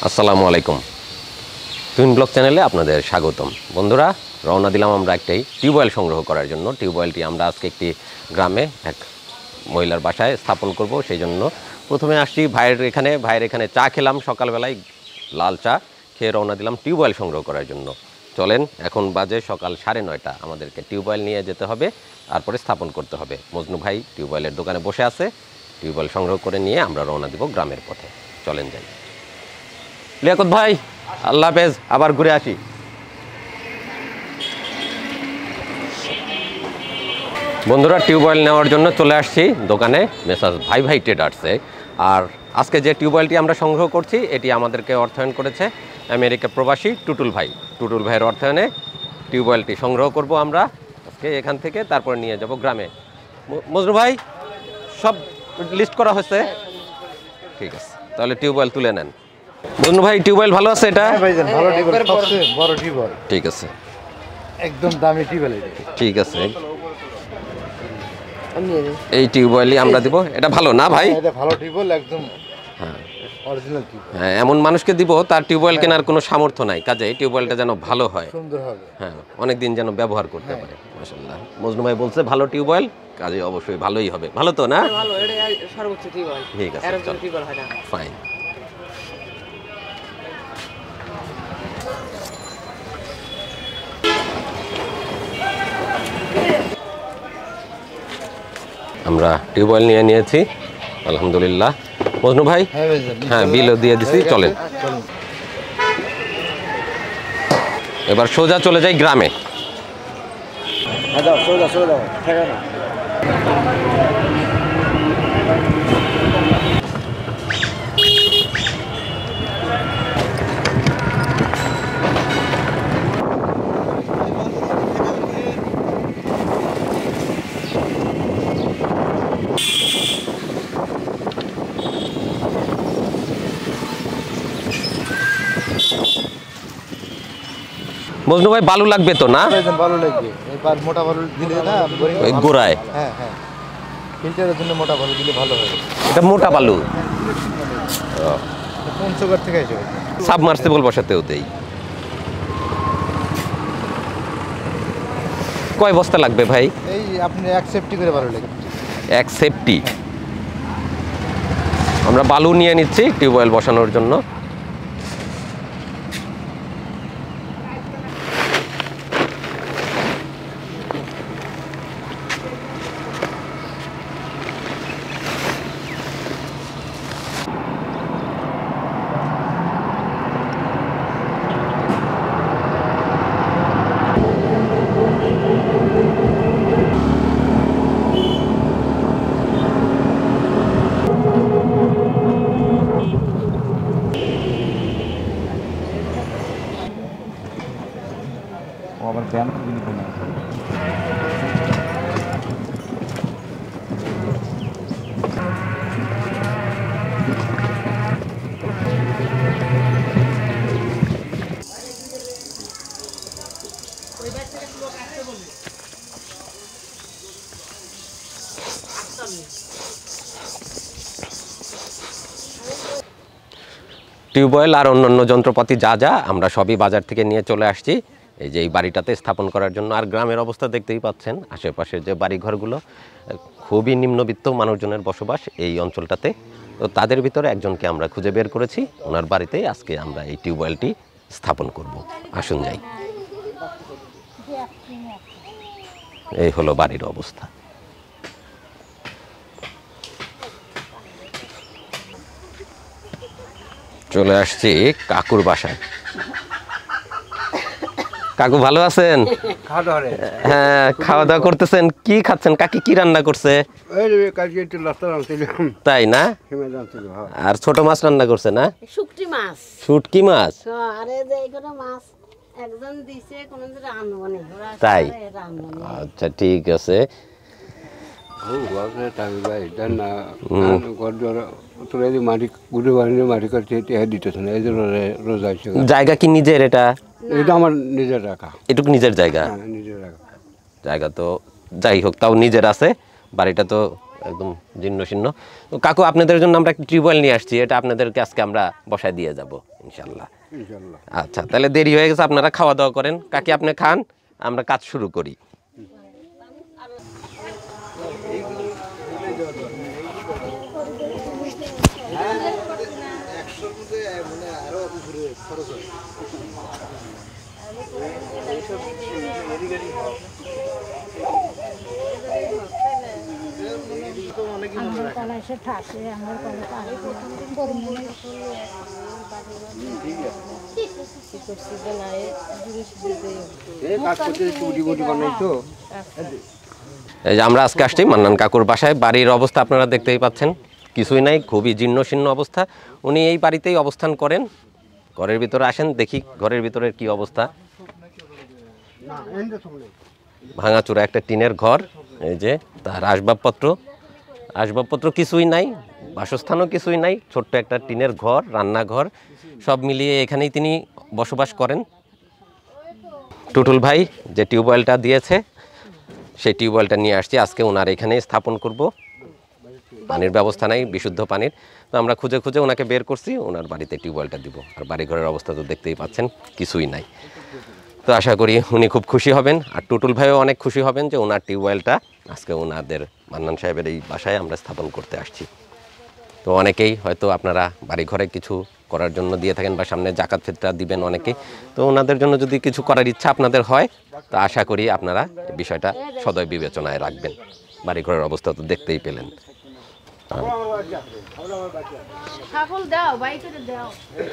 আসসালামু আলাইকুম। Twin blog চ্যানেলে আপনাদের স্বাগতম। বন্ধুরা, রওনা দিলাম আমরা একটি টিউবওয়েল সংগ্রহ করার জন্য। টিউবওয়েলটি আমরা আজকে একটি গ্রামে এক মহিলার বাসায় স্থাপন করব। সেই জন্য প্রথমে আসছি ভাইয়ের এখানে চা খেলাম সকালবেলায়, লাল চা খেয়ে রওনা দিলাম টিউবওয়েল সংগ্রহ করার জন্য। চলেন, এখন বাজে সকাল 9:30, আমাদেরকে টিউবওয়েল নিয়ে যেতে হবে, তারপরে স্থাপন করতে হবে। মজনু ভাই টিউবওয়েলের দোকানে বসে আছে, টিউবওয়েল সংগ্রহ করে নিয়ে আমরা রওনা দিব গ্রামের পথে। চলেন যাই। লিয়াকত ভাই, আল্লাহ হাফেজ, আবার ঘুরে আসি। বন্ধুরা, টিউবওয়েল নেওয়ার জন্য চলে আসছি দোকানে, মেসাজ ভাই ট্রেডার্সে। আর আজকে যে টিউবওয়েলটি আমরা সংগ্রহ করছি, এটি আমাদেরকে অর্থায়ন করেছে আমেরিকা প্রবাসী টুটুল ভাইয়ের অর্থায়নে টিউবওয়েলটি সংগ্রহ করব আমরা আজকে এখান থেকে, তারপরে নিয়ে যাব গ্রামে। মজনু ভাই, সব লিস্ট করা হয়েছে? ঠিক আছে, তাহলে টিউবওয়েল তুলে নেন। মজনু ভাই, টিউবওয়েল ভালো আছে? এটা ভালো টিউবওয়েল, সবচেয়ে বড় টিউবওয়েল। ঠিক আছে, একদম দামি টিউবওয়েল এটা। ঠিক আছে, এই টিউবওয়েলই আমরা দিব। এটা ভালো না ভাই? এটা ভালো টিউবওয়েল, একদম অরিজিনাল টিউবওয়েল। হ্যাঁ, এমন মানুষকে দিব তার টিউবওয়েল কেনার কোনো সামর্থ্য নাই, কাজে এই টিউবওয়েলটা যেন ভালো হয়, সুন্দর হবে, হ্যাঁ, অনেক দিন যেন ব্যবহার করতে পারে। মাশাআল্লাহ, মজনু ভাই বলছে ভালো টিউবওয়েল, কাজে অবশ্যই ভালোই হবে। ভালো তো না? ভালো, এটা সর্বোচ্চ টিউবওয়েল। ঠিক আছে, চল, টিউবওয়েল হয় না। ফাইন। আমরা টিউবওয়েল নিয়ে নিয়েছি আলহামদুলিল্লাহ। মজনু ভাই, হ্যাঁ, বিলও দিয়ে দিছি। চলেন এবার সোজা চলে যাই গ্রামে। মজনু ভাই, বালু লাগবে তো না? ভালো লাগবে। এবার মোটা বালু দিলে না ওই গোড়ায়, হ্যাঁ হ্যাঁ, ফিল্টারের জন্য মোটা বালু দিলে ভালো হবে। এটা মোটা বালু, পঞ্চগড় থেকে আসবে। সাবমার্সিবল বসাতেও দেই। কয় বস্তা লাগবে ভাই? এই আপনি এক সেফটি করে ভালো লাগবে। এক সেফটি। আমরা বালু নিয়ে নিচ্ছি টিউবওয়েল বসানোর জন্য। আবার ব্যায়াম কিন্তু না। টিউবওয়েল আর অন্যান্য যন্ত্রপাতি যা আমরা সবই বাজার থেকে নিয়ে চলে আসছি এই যে এই বাড়িটাতে স্থাপন করার জন্য। আর গ্রামের অবস্থা দেখতেই পাচ্ছেন, আশেপাশের যে বাড়িঘরগুলো, খুবই নিম্নবিত্ত মানুষজনের বসবাস এই অঞ্চলটাতে। তো তাদের ভিতরে একজনকে আমরা খুঁজে বের করেছি, ওনার বাড়িতেই আজকে আমরা এই টিউবওয়েলটি স্থাপন করব। আসুন যাই। এই হলো বাড়ির অবস্থা। চলে আসছি কাকুর বাসায়। কাকু ভালো আছেন? হ্যাঁ, খাওয়া দাওয়া করতেছেন? কি খাচ্ছেন? কাকি কি রান্না করছে? তাই না? আর ছোট মাছ রান্না করছে না? শুটকি মাছ। শুটকি মাছ? আরে যে এখানে মাছ একজন দিছে, কোন যে রান্না নেই। তাই, আচ্ছা, ঠিক আছে। জায়গা কি নিজের? এটা আমার নিজের রাখা, এটুকু নিজের জায়গা? নিজের রাখা জায়গা তো যাই হোক, তাও নিজের আছে। বাড়িটা তো একদম জীর্ণ শীর্ণ। তো কাকু আপনাদের জন্য আমরা একটা টিউবওয়েল নিয়ে আসছি, এটা আপনাদেরকে আজকে আমরা বসায় দিয়ে যাব ইনশাল্লাহ। ইনশাআল্লাহ। আচ্ছা তাহলে দেরি হয়ে গেছে, আপনারা খাওয়া দাওয়া করেন, কাকি আপনি খান, আমরা কাজ শুরু করি। এই যে আমরা আজকে আসছি মান্নান কাকুর বাসায়। বাড়ির অবস্থা আপনারা দেখতেই পাচ্ছেন, কিছুই নাই, খুবই জীর্ণ শীর্ণ অবস্থা। উনি এই বাড়িতেই অবস্থান করেন। ঘরের ভিতরে আসেন, দেখি ঘরের ভিতরের কি অবস্থা। ভাঙাচোরা একটা টিনের ঘর, এই যে তার আসবাবপত্র কিছুই নাই, বাসস্থানও কিছুই নাই, ছোট্ট একটা টিনের ঘর, রান্নাঘর, সব মিলিয়ে এখানেই তিনি বসবাস করেন। টুটুল ভাই যে টিউবওয়েলটা দিয়েছে সেই টিউবওয়েলটা নিয়ে আসছি, আজকে ওনার এখানেই স্থাপন করব। পানির ব্যবস্থা নাই, বিশুদ্ধ পানির। তো আমরা খুঁজে খুঁজে ওনাকে বের করছি, ওনার বাড়িতে টিউবওয়েলটা দিব। আর বাড়িঘরের অবস্থা তো দেখতেই পাচ্ছেন, কিছুই নাই। তো আশা করি উনি খুব খুশি হবেন, আর টুটুল ভাইও অনেক খুশি হবেন যে ওনার টিউবওয়েলটা আজকে ওনাদের মান্নান সাহেবের এই বাসায় আমরা স্থাপন করতে আসছি। তো অনেকেই হয়তো আপনারা বাড়িঘরে কিছু করার জন্য দিয়ে থাকেন, বা সামনে জাকাত ফিতরা দিবেন অনেকেই। তো ওনাদের জন্য যদি কিছু করার ইচ্ছা আপনাদের হয়, তো আশা করি আপনারা এই বিষয়টা সদয় বিবেচনায় রাখবেন। বাড়িঘরের অবস্থা তো দেখতেই পেলেন। ছাগল দাও, বাইকে দাও।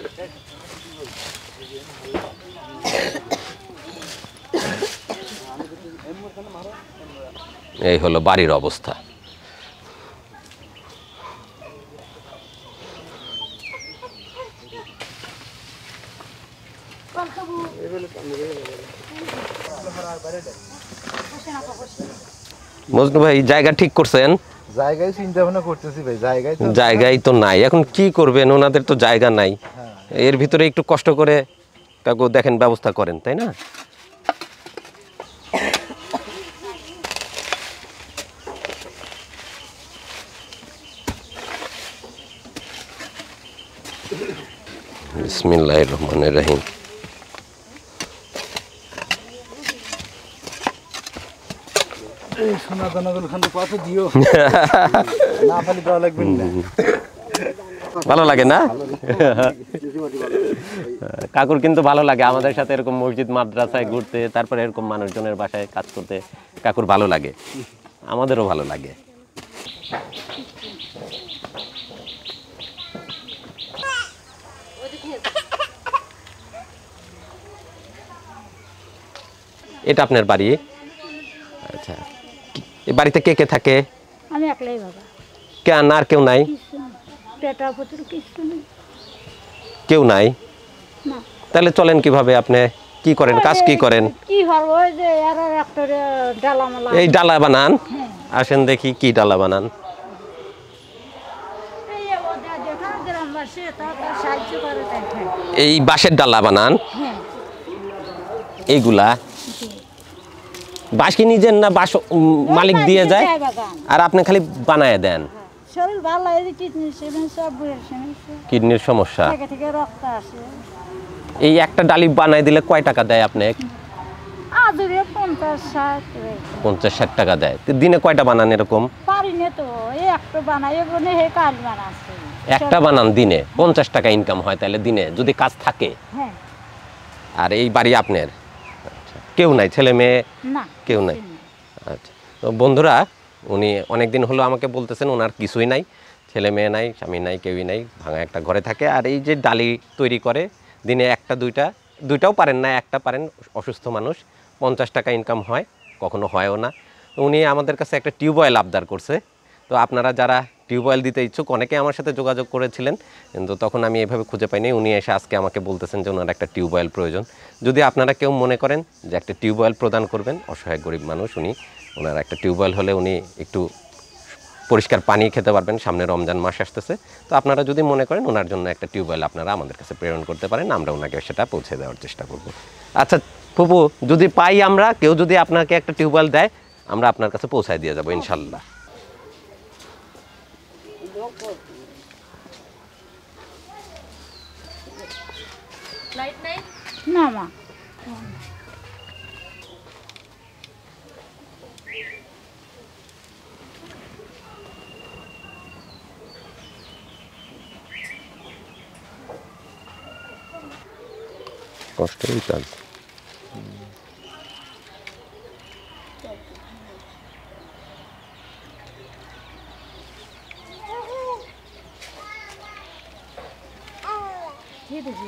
এই হলো বাড়ির অবস্থা। মজনু ভাই জায়গা ঠিক করছেন? জায়গায় চিন্তা ভাবনা করতেছি ভাই, জায়গায় তো নাই, এখন কি করবেন, ওনাদের তো জায়গা নাই। এর ভিতরে একটু কষ্ট করে কাকু দেখেন ব্যবস্থা করেন, তাই না? বিসমিল্লাহির রহমানির রহিম। সোনা দানাগুলো খান কত দিও না পালি দেওয়া লাগবে না। ভালো লাগে না? কাকুর কিন্তু ভালো লাগে আমাদের সাথে এরকম মসজিদ মাদ্রাসায় ঘুরতে, তারপরে এরকম মানুষজনের বাসায় কাজ করতে কাকুর ভালো লাগে, আমাদেরও ভালো লাগে। এটা আপনার বাড়ি? আচ্ছা, এই বাড়িতে কে কে থাকে? আমি একলাই বাবা, কেন আর কেউ নাই? পেটা পুতুর কিছু নেই, কেউ নাই? না। তাহলে চলেন কিভাবে? আপনি কি করেন, কাজ কি করেন? কি হবে ওই যে আর একটা ডালা মালা, এই ডালা বানান। আসেন দেখি কি ডালা বানান। এই ওদের যেখানে গ্রামবাসী তারা সাহায্য করে তাই খায়। এই বাঁশের ডালা বানান? হ্যাঁ, এইগুলা বাঁশ কি নিজের না বাঁশ মালিক দিয়ে যায় বাগান। আর আপনি খালি বানায় দেন? শরীর ভালো এই যে কিডনি সব বইয়ের সমস্যা, কিডনির সমস্যা? থেকে থেকে রক্ত আসে। এই একটা ডালি বানায় দিলে কয় টাকা দেয় আপনি? আদরে 50-60 50-60 টাকা দেয়। তো দিনে কয়টা বানান এরকম? পারি না তো, এই একটা বানাই বলে হে কাল বানাচ্ছে। একটা বানান দিনে 50 টাকা ইনকাম হয়, তাহলে দিনে যদি কাজ থাকে। হ্যাঁ, আর এই বাড়ি আপনার? আচ্ছা, কেউ নাই, ছেলে মেয়ে না কেউ নাই? আচ্ছা, তো বন্ধুরা উনি অনেক দিন হলো আমাকে বলতেছেন ওনার কিছুই নাই, ছেলে মেয়ে নাই, স্বামী নাই, কেউই নাই, ভাঙা একটা ঘরে থাকে। আর এই যে ডালি তৈরি করে দিনে একটা দুইটাও পারেন না, একটা পারেন, অসুস্থ মানুষ, 50 টাকা ইনকাম হয়, কখনো হয়ও না। উনি আমাদের কাছে একটা টিউবওয়েল আবদার করছে। তো আপনারা যারা টিউবওয়েল দিতে ইচ্ছুক অনেকে আমার সাথে যোগাযোগ করেছিলেন, কিন্তু তখন আমি এভাবে খুঁজে পাইনি। উনি এসে আজকে আমাকে বলতেছেন যে ওনার একটা টিউবওয়েল প্রয়োজন। যদি আপনারা কেউ মনে করেন যে একটা টিউবওয়েল প্রদান করবেন, অসহায় গরিব মানুষ ওনার একটা টিউবওয়েল হলে উনি একটু পরিষ্কার পানি খেতে পারবেন, সামনে রমজান মাস আসতেছে। তো আপনারা যদি মনে করেন ওনার জন্য একটা টিউবওয়েল আপনারা আমাদের কাছে প্রেরণ করতে পারেন, আমরা ওনাকে সেটা পৌঁছে দেওয়ার চেষ্টা করব। আচ্ছা ফুপু, যদি পাই আমরা, কেউ যদি আপনাকে একটা টিউবওয়েল দেয়, আমরা আপনার কাছে পৌঁছায় দিয়ে যাবো ইনশাল্লাহ। না মা কষ্টই কাজ। ঠিক আছে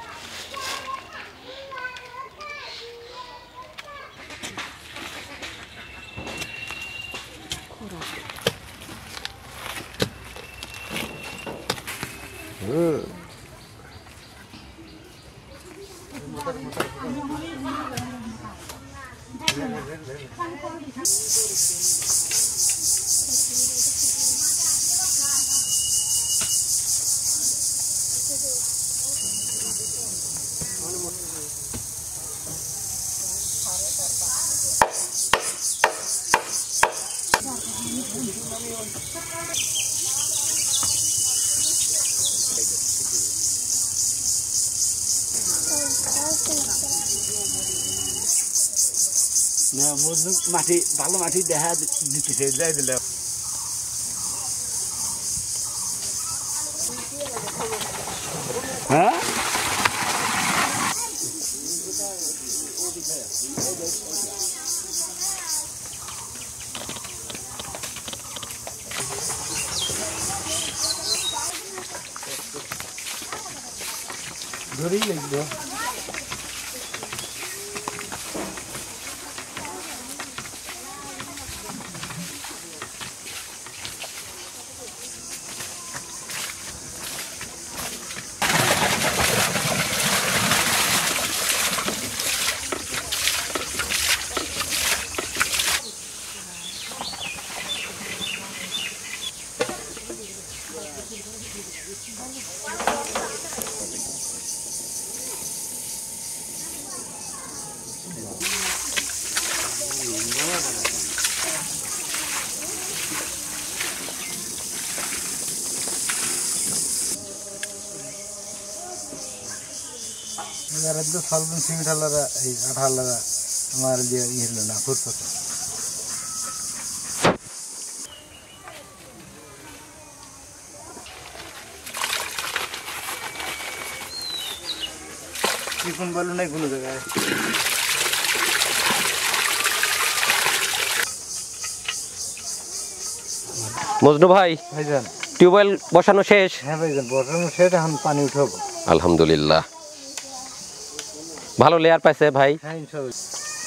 না মজনু মাটি ভালো মাটি দেখা দিতেছে যাই দিলে হ্যাঁ ধরেই লাগবে একদম সলভেন সিমেন্ট আলাদা এই আঠা আলাদা আমার দিয়ে ইয়ে হলো না ফুটফুট চিকন বালু নাই কোনো জায়গায় মজনু ভাই, ভাইজান টিউবওয়েল বসানো শেষ? হ্যাঁ ভাইজান বসানো শেষ, এখন পানি উঠাবো। আলহামদুলিল্লাহ, ভালো লেয়ার পাইছে ভাই। হ্যাঁ ইনশাআল্লাহ।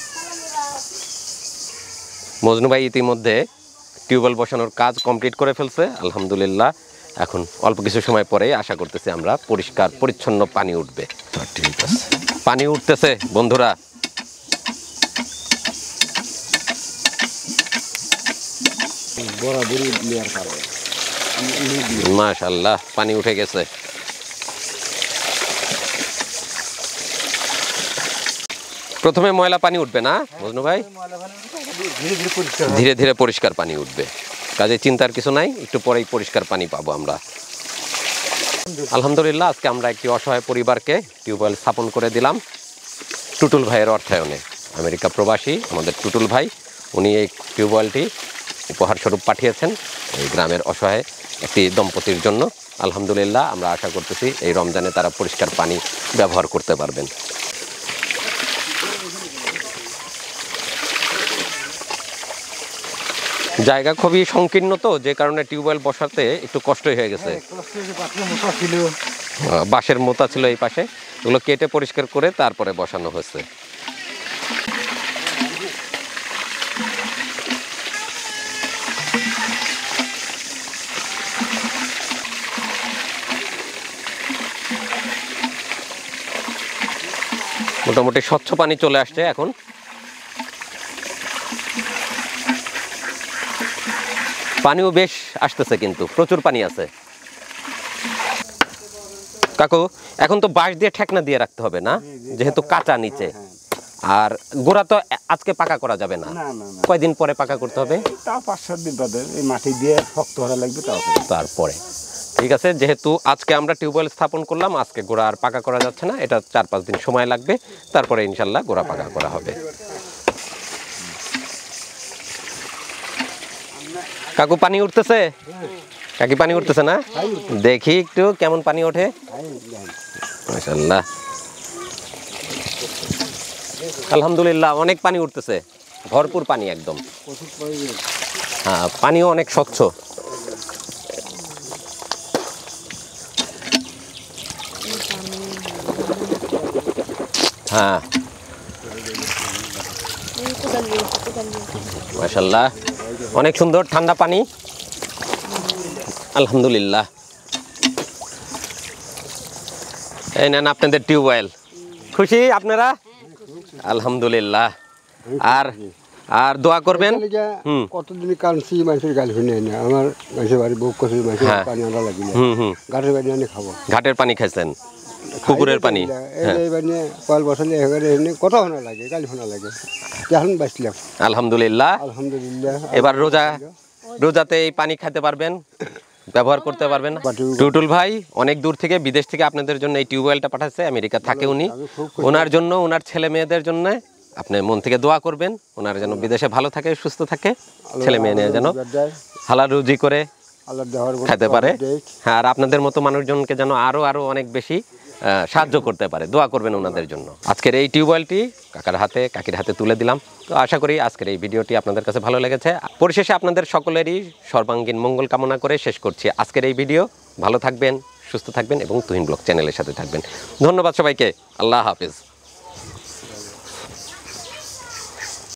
মজনু ভাই ইতিমধ্যে টিউবওয়েল বসানোর কাজ কমপ্লিট করে ফেলছে আলহামদুলিল্লাহ। এখন অল্প কিছু সময় পরেই আশা করতেছি আমরা পরিষ্কার পরিচ্ছন্ন পানি উঠবে। ঠিক আছে, পানি উঠতেছে বন্ধুরা। বরাবরই লেয়ার পারবে মাশাআল্লাহ, পানি উঠে গেছে। প্রথমে ময়লা পানি উঠবে না মজনু ভাই? ধীরে ধীরে পরিষ্কার পানি উঠবে, কাজে চিন্তার কিছু নাই, একটু পরেই পরিষ্কার পানি পাবো আমরা। আলহামদুলিল্লাহ, আজকে আমরা একটি অসহায় পরিবারকে টিউবওয়েল স্থাপন করে দিলাম টুটুল ভাইয়ের অর্থায়নে। আমেরিকা প্রবাসী আমাদের টুটুল ভাই, উনি এই টিউবওয়েলটি উপহার স্বরূপ পাঠিয়েছেন এই গ্রামের অসহায় একটি দম্পতির জন্য। আলহামদুলিল্লাহ, আমরা আশা করতেছি এই রমজানে তারা পরিষ্কার পানি ব্যবহার করতে পারবেন। জায়গা খুবই সংকীর্ণ তো, যে কারণে টিউবওয়েল বসাতে একটু কষ্টই হয়ে গেছে। বাঁশের মোতা ছিল এই পাশে, এগুলো কেটে পরিষ্কার করে তারপরে বসানো হয়েছে। মোটামুটি স্বচ্ছ পানি চলে আসছে এখন। পানিও বেশ আসতেছে, কিন্তু প্রচুর পানি আছে। কাকু, এখন তো বাঁশ দিয়ে ঠেকনা দিয়ে রাখতে হবে না, যেহেতু কাঁচা নিচে। আর গোড়া তো আজকে পাকা করা যাবে না, কয়দিন পরে পাকা করতে হবে? তাও 5-7 দিন বাদে এই মাটি দিয়ে শক্ত হওয়া লাগবে, তারপরে। ঠিক আছে, যেহেতু আজকে আমরা টিউবওয়েল স্থাপন করলাম, আজকে গোড়া আর পাকা করা যাচ্ছে না, এটা 4-5 দিন সময় লাগবে, তারপরে ইনশাল্লাহ গোড়া পাকা করা হবে। কাকু পানি উঠতেছে? কাকি পানি উঠতেছে না? দেখি একটু কেমন পানি ওঠে। মাশাআল্লাহ, আলহামদুলিল্লাহ, অনেক পানি উঠতেছে, ভরপুর পানি একদম। হ্যাঁ, পানিও অনেক স্বচ্ছ। হ্যাঁ, মাশাআল্লাহ, অনেক সুন্দর ঠান্ডা পানি, আলহামদুলিল্লাহ। এই নেন আপনাদের টিউবওয়েল। খুশি আপনারা? আলহামদুলিল্লাহ। আর আর দোয়া করবেন। কতদিন কানছি মানুষের গাল শুনে না, আমার মানুষের বাড়ি বুক করছে, মানুষের পানি আনা লাগিলে ঘাটের পানি আনি খাবো। ঘাটের পানি খাইছেন, পুকুরের পানি? এই পানি কয়েল বসালে এখানে কত শোনা লাগে, গাল শোনা লাগে, এখন বাঁচলাম আলহামদুলিল্লাহ। আলহামদুলিল্লাহ। এবার রোজাতে এই পানি খেতে পারবেন, ব্যবহার করতে পারবেন। টুটুল ভাই অনেক দূর থেকে, বিদেশ থেকে আপনাদের জন্য এই টিউবওয়েলটা পাঠাচ্ছে, আমেরিকা থাকে উনি। ওনার জন্য, ওনার ছেলে মেয়েদের জন্য আপনি মন থেকে দোয়া করবেন, ওনার যেন বিদেশে ভালো থাকে, সুস্থ থাকে, ছেলে মেয়ে নিয়ে যেন হালাল রুজি করে খেতে পারে। হ্যাঁ, আর আপনাদের মতো মানুষজনকে যেন আরো আরো অনেক বেশি সাহায্য করতে পারে, দোয়া করবেন ওনাদের জন্য। আজকের এই টিউবওয়েলটি কাকির হাতে তুলে দিলাম। তো আশা করি আজকের এই ভিডিওটি আপনাদের কাছে ভালো লেগেছে। পরিশেষে আপনাদের সকলেরই সর্বাঙ্গীন মঙ্গল কামনা করে শেষ করছি আজকের এই ভিডিও। ভালো থাকবেন, সুস্থ থাকবেন এবং তুহিন ব্লগ চ্যানেলের সাথে থাকবেন। ধন্যবাদ সবাইকে, আল্লাহ হাফেজ।